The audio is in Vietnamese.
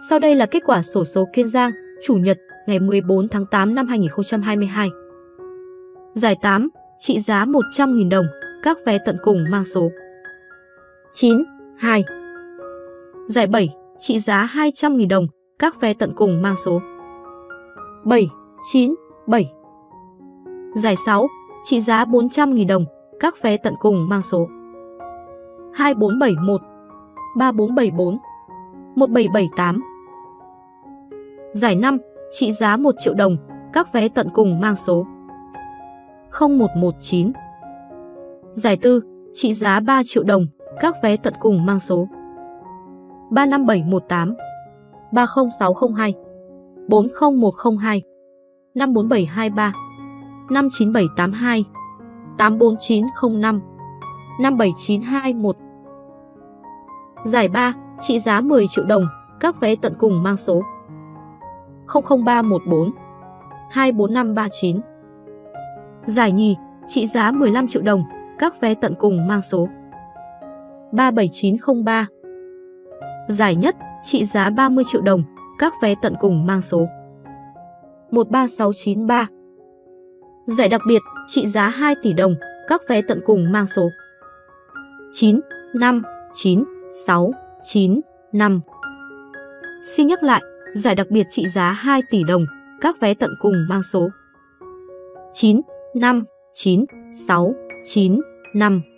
Sau đây là kết quả xổ số Kiên Giang, Chủ nhật, ngày 14 tháng 8 năm 2022. Giải 8, trị giá 100.000 đồng, các vé tận cùng mang số 9, 2. Giải 7, trị giá 200.000 đồng, các vé tận cùng mang số 7, 9, 7. Giải 6, trị giá 400.000 đồng, các vé tận cùng mang số 2471, 3474, 1778. Giải 5, trị giá 1 triệu đồng, các vé tận cùng mang số 0119. Giải 4, trị giá 3 triệu đồng, các vé tận cùng mang số 35718, 30602, 40102, 54723, 59782, 84905, 57921. Giải 3, trị giá 10 triệu đồng, các vé tận cùng mang số 00314, 24539. Giải nhì, trị giá 15 triệu đồng, các vé tận cùng mang số 37903. Giải nhất, trị giá 30 triệu đồng, các vé tận cùng mang số 13693. Giải đặc biệt, trị giá 2 tỷ đồng, các vé tận cùng mang số 95965. Xin nhắc lại, giải đặc biệt trị giá 2 tỷ đồng, các vé tận cùng mang số 95965.